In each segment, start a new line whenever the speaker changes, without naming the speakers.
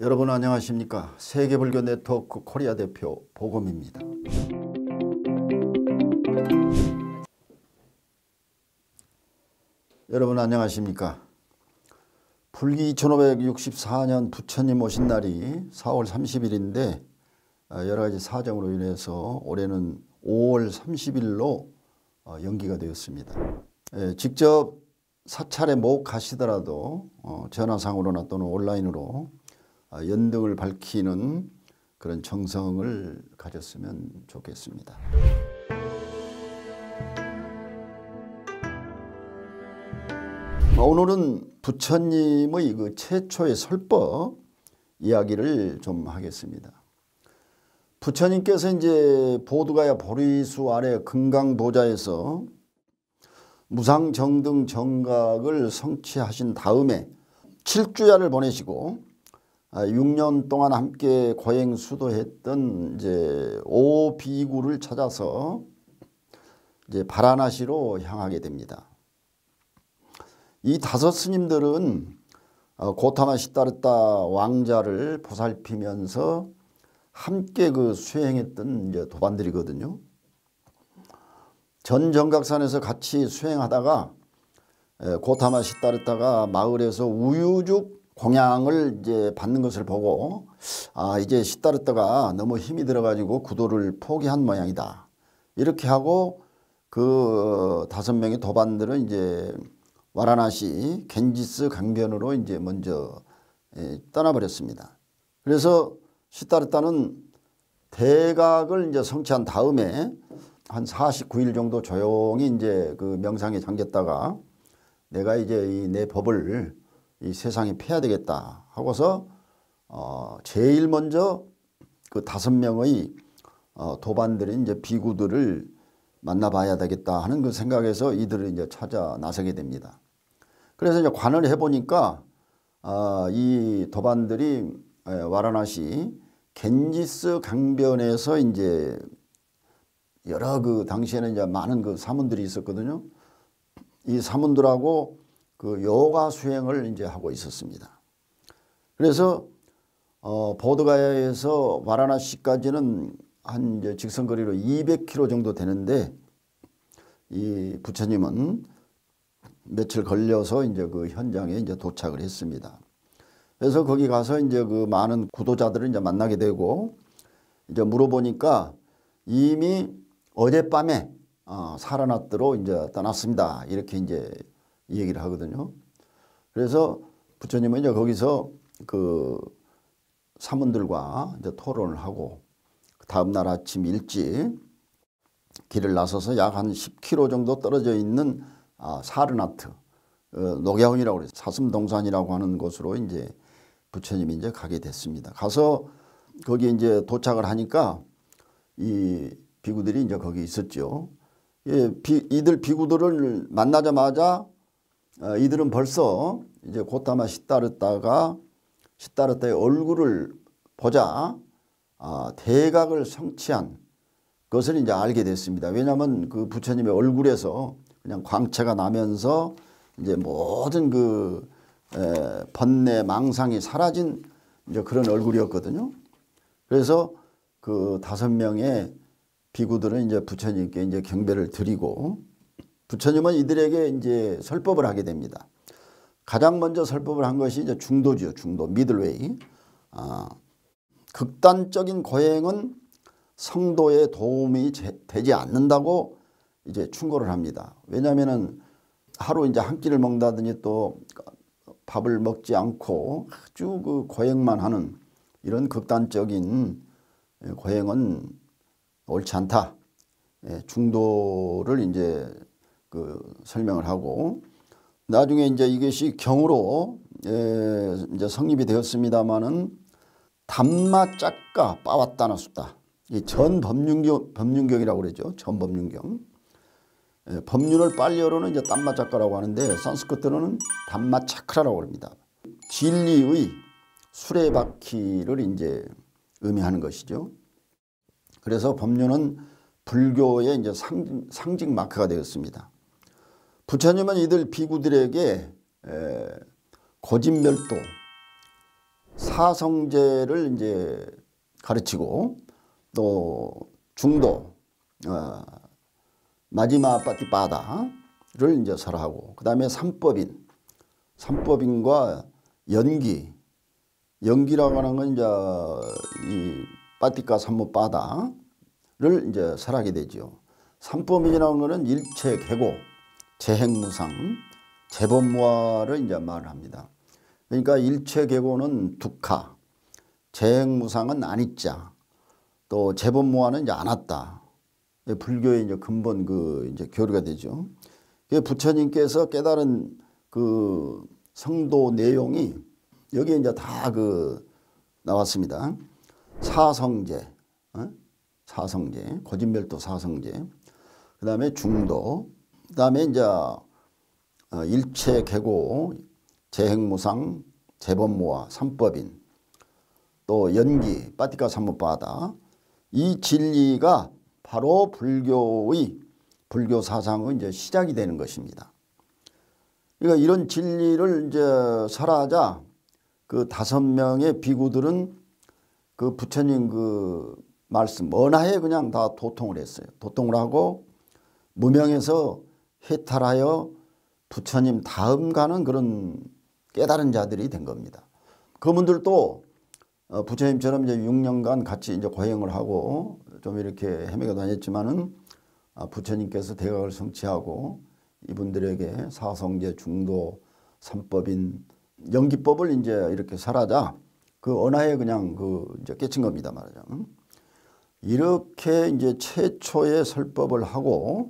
여러분 안녕하십니까? 세계불교 네트워크 코리아 대표 보검입니다. 여러분 안녕하십니까? 불기 2564년 부처님 오신 날이 4월 30일인데 여러 가지 사정으로 인해서 올해는 5월 30일로 연기가 되었습니다. 직접 사찰에 못 가시더라도 전화상으로나 또는 온라인으로 연등을 밝히는 그런 정성을 가졌으면 좋겠습니다. 오늘은 부처님의 그 최초의 설법 이야기를 좀 하겠습니다. 부처님께서 이제 보드가야 보리수 아래 금강도자에서 무상정등 정각을 성취하신 다음에 7주야를 보내시고 6년 동안 함께 고행 수도했던 이제 5비구를 찾아서 이제 바라나시로 향하게 됩니다. 이 5 스님들은 고타마 시다르타 왕자를 보살피면서 함께 그 수행했던 이제 도반들이거든요. 전 정각산에서 같이 수행하다가 고타마 시다르타가 마을에서 우유죽 공양을 이제 받는 것을 보고 이제 시다르타가 너무 힘이 들어가지고 구도를 포기한 모양이다. 이렇게 하고 그 5명의 도반들은 이제 와라나시 겐지스 강변으로 이제 먼저 떠나버렸습니다. 그래서 시다르타는 대각을 이제 성취한 다음에 한 49일 정도 조용히 이제 그 명상에 잠겼다가 내가 이제 이 내 법을 이 세상에 펴야 되겠다 하고서 제일 먼저 그 5명의 도반들인 이제 비구들을 만나봐야 되겠다 하는 그 생각에서 이들을 이제 찾아 나서게 됩니다. 그래서 이제 관을 해보니까 이 도반들이 와라나시 겐지스 강변에서 이제 여러 그 당시에는 이제 많은 그 사문들이 있었거든요. 이 사문들하고 그 요가 수행을 이제 하고 있었습니다. 그래서 보드가야에서 와라나시까지는 한 이제 직선거리로 200km 정도 되는데 이 부처님은 며칠 걸려서 이제 그 현장에 이제 도착을 했습니다. 그래서 거기 가서 이제 그 많은 구도자들을 이제 만나게 되고 이제 물어보니까 이미 어젯밤에 사라나트로 이제 떠났습니다. 이렇게 이제 얘기를 하거든요. 그래서 부처님은 이제 거기서 그 사문들과 이제 토론을 하고 다음날 아침 일찍 길을 나서서 약 한 10km 정도 떨어져 있는 사르나트 녹야원이라고 그래서 사슴동산이라고 하는 곳으로 이제 부처님이 이제 가게 됐습니다. 가서 거기 이제 도착을 하니까 이 비구들이 이제 거기 있었죠. 이들 비구들을 만나자마자 이들은 벌써 이제 고타마 시다르타의 얼굴을 보자 대각을 성취한 것을 이제 알게 됐습니다. 왜냐하면 그 부처님의 얼굴에서 그냥 광채가 나면서 이제 모든 그 번뇌 망상이 사라진 이제 그런 얼굴이었거든요. 그래서 그 5명의 비구들은 이제 부처님께 이제 경배를 드리고 부처님은 이들에게 이제 설법을 하게 됩니다. 가장 먼저 설법을 한 것이 이제 중도죠. 중도, 미들웨이. 극단적인 고행은 성도에 도움이 되지 않는다고 이제 충고를 합니다. 왜냐하면은 하루 이제 한 끼를 먹다더니 또 밥을 먹지 않고 아주 그 고행만 하는 이런 극단적인 고행은 옳지 않다. 중도를 이제 그 설명을 하고 나중에 이제 이것이 경으로 이제 성립이 되었습니다마는 담마 짝가 빠왔다나 수다. 이 전법륜경이라고 그러죠. 전법륜경. 법륜을 빨리어로는 이제 담마 짝가라고 하는데 산스크트로는 담마 차크라라고 합니다. 진리의 수레바퀴를 이제 의미하는 것이죠. 그래서 법륜은 불교의 이제 상징 마크가 되었습니다. 부처님은 이들 비구들에게 고진멸도 사성제를 이제 가르치고 또 중도 마지막 빠티빠다를 이제 설하고 그다음에 삼법인과 연기라고 하는 건 이제 이 빠티까 삼무빠다를 이제 설하게 되죠. 삼법인이라는 거는 일체계고 재행무상 재범무화를 이제 말을 합니다. 그러니까 일체계고는 두카, 재행무상은 아니자, 또 재범무화는 이제 안았다. 불교의 이제 근본 이제 교리가 되죠. 부처님께서 깨달은 그 성도 내용이 여기에 이제 다 나왔습니다. 사성제, 사성제, 거짓멸도 사성제, 그 다음에 중도, 그 다음에 이제 일체계고, 재행무상, 재범무화, 삼법인, 또 연기, 빠티까 삼무빠다. 이 진리가 바로 불교 사상의 이제 시작이 되는 것입니다. 그러니까 이런 진리를 이제 설하자 그 5명의 비구들은 그 부처님 그 말씀 언하에 그냥 다 도통을 했어요. 도통을 하고 무명에서 해탈하여 부처님 다음 가는 그런 깨달은 자들이 된 겁니다. 그분들도 부처님처럼 이제 6년간 같이 이제 고행을 하고 좀 이렇게 헤매고 다녔지만은 부처님께서 대각을 성취하고 이분들에게 사성제, 중도, 삼법인, 연기법을 이제 이렇게 설하자 그 언하에 그냥 이제 깨친 겁니다, 말하자면. 이렇게 이제 최초의 설법을 하고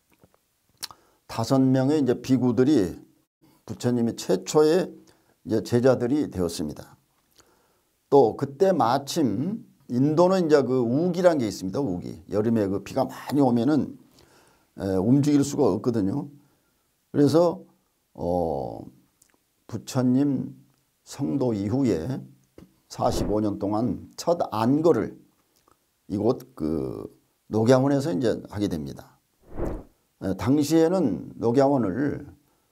5명의 이제 비구들이 부처님의 최초의 이제 제자들이 되었습니다. 또 그때 마침 인도는 이제 우기란 게 있습니다. 우기. 여름에 비가 많이 오면은 움직일 수가 없거든요. 그래서 부처님 성도 이후에 45년 동안 첫 안거를 이곳 녹야원에서 이제 하게 됩니다. 당시에는 녹야원을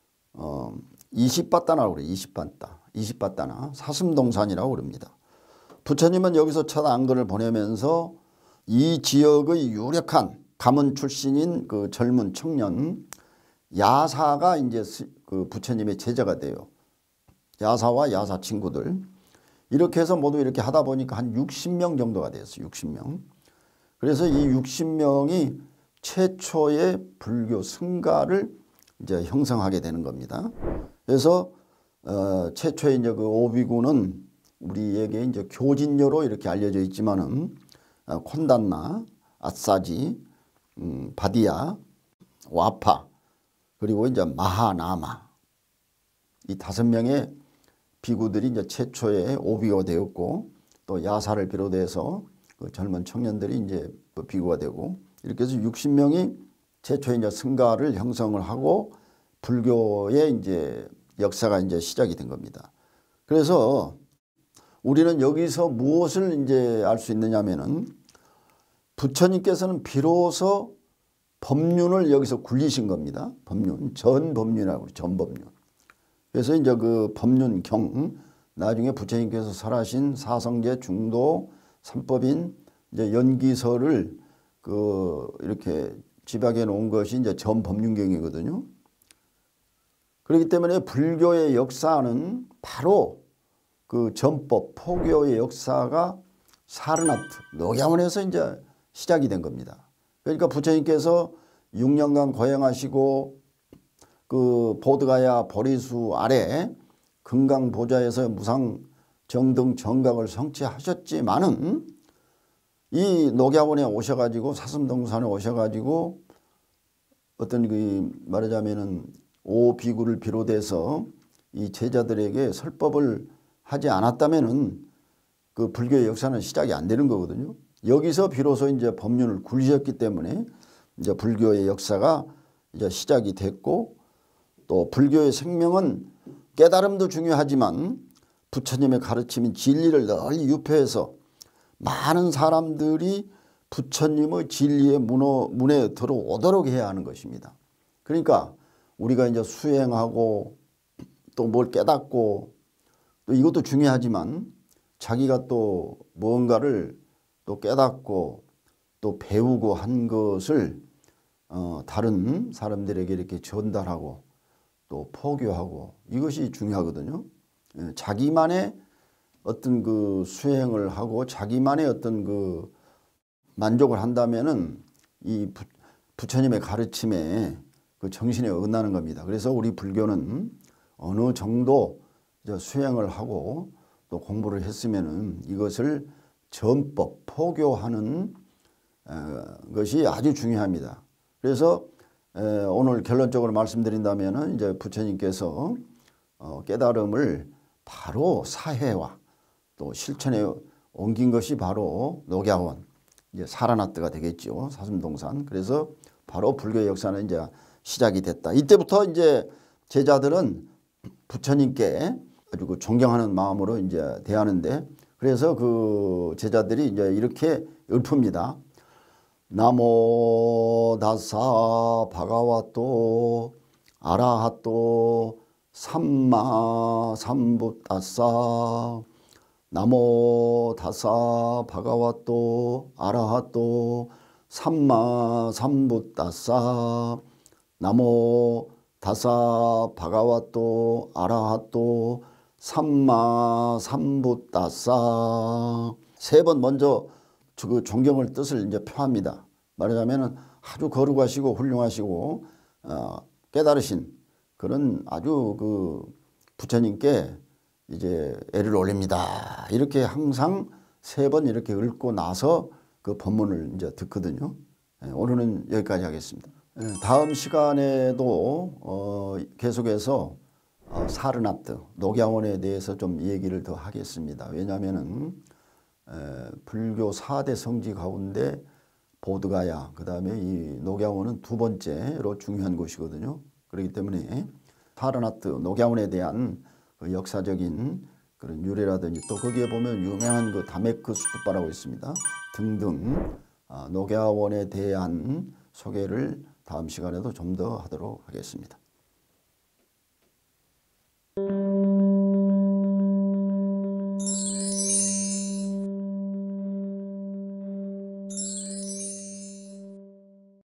20바다라고 그래요. 20바다나 사슴동산이라고 그럽니다. 부처님은 여기서 첫 안거를 보내면서 이 지역의 유력한 가문 출신인 그 젊은 청년 야사가 이제 그 부처님의 제자가 돼요. 야사와 야사 친구들. 이렇게 해서 모두 이렇게 하다 보니까 한 60명 정도가 됐어요. 60명. 그래서 이 60명이 최초의 불교 승가를 이제 형성하게 되는 겁니다. 그래서 최초의 이제 그 오비구는 우리에게 이제 교진녀로 이렇게 알려져 있지만은 콘단나, 아사지, 바디야, 와파, 그리고 이제 마하나마 이 5명의 비구들이 이제 최초의 오비가 되었고 또 야사를 비롯해서 그 젊은 청년들이 이제 비구가 되고 이렇게 해서 60명이 최초의 이제 승가를 형성을 하고 불교의 이제 역사가 이제 시작이 된 겁니다. 그래서 우리는 여기서 무엇을 이제 알 수 있느냐면은 부처님께서는 비로소 법륜을 여기서 굴리신 겁니다. 법륜, 전법륜이라고 전법륜. 그래서 이제 그 법륜경 나중에 부처님께서 설하신 사성제, 중도, 삼법인, 이제 연기서를 이렇게 집약해 놓은 것이 이제 전법륜경이거든요. 그렇기 때문에 불교의 역사는 바로 그 전법, 포교의 역사가 사르나트, 녹야원에서 이제 시작이 된 겁니다. 그러니까 부처님께서 6년간 고행하시고 그 보드가야 보리수 아래 금강보좌에서 무상정등 정각을 성취하셨지만은 이 녹야원에 오셔가지고 사슴동산에 오셔가지고 어떤 말하자면은 오비구를 비롯해서 이 제자들에게 설법을 하지 않았다면은 그 불교의 역사는 시작이 안 되는 거거든요. 여기서 비로소 이제 법륜을 굴리셨기 때문에 이제 불교의 역사가 이제 시작이 됐고 또 불교의 생명은 깨달음도 중요하지만 부처님의 가르침인 진리를 널리 유포해서 많은 사람들이 부처님의 진리의 문에 들어오도록 해야 하는 것입니다. 그러니까 우리가 이제 수행하고 또 뭘 깨닫고 또 이것도 중요하지만 자기가 또 무언가를 또 깨닫고 또 배우고 한 것을 다른 사람들에게 이렇게 전달하고 또 포교하고 이것이 중요하거든요. 자기만의 어떤 그 수행을 하고 자기만의 어떤 그 만족을 한다면은 이 부처님의 가르침에 그 정신에 어긋나는 겁니다. 그래서 우리 불교는 어느 정도 수행을 하고 또 공부를 했으면은 이것을 전법, 포교하는 것이 아주 중요합니다. 그래서 오늘 결론적으로 말씀드린다면은 이제 부처님께서 깨달음을 바로 사회화 또 실천에 옮긴 것이 바로 녹야원, 이제 사라나트가 되겠죠. 사슴동산. 그래서 바로 불교의 역사는 이제 시작이 됐다. 이때부터 이제 제자들은 부처님께 아주 그 존경하는 마음으로 이제 대하는데, 그래서 그 제자들이 이제 이렇게 읊습니다. 나모 다사 바가와또 아라하또 삼마 삼부다사. 나모 다사 바가와또 아라하또 삼마 삼부다사. 나모 다사 바가와또 아라하또 삼마 삼부다사. 세 번 먼저 그 존경을 뜻을 이제 표합니다. 말하자면은 아주 거룩하시고 훌륭하시고 깨달으신 그런 아주 그 부처님께 이제 애를 올립니다. 이렇게 항상 세 번 이렇게 읊고 나서 그 법문을 이제 듣거든요. 오늘은 여기까지 하겠습니다. 다음 시간에도 계속해서 사르나트, 녹야원에 대해서 좀 얘기를 더 하겠습니다. 왜냐하면은 불교 4대 성지 가운데 보드가야, 그 다음에 이 녹야원은 두 번째로 중요한 곳이거든요. 그렇기 때문에 사르나트, 녹야원에 대한 그 역사적인 그런 유래라든지 또 거기에 보면 유명한 그 다메크 수투바라고 있습니다. 등등 녹야원에 대한 소개를 다음 시간에도 좀 더 하도록 하겠습니다.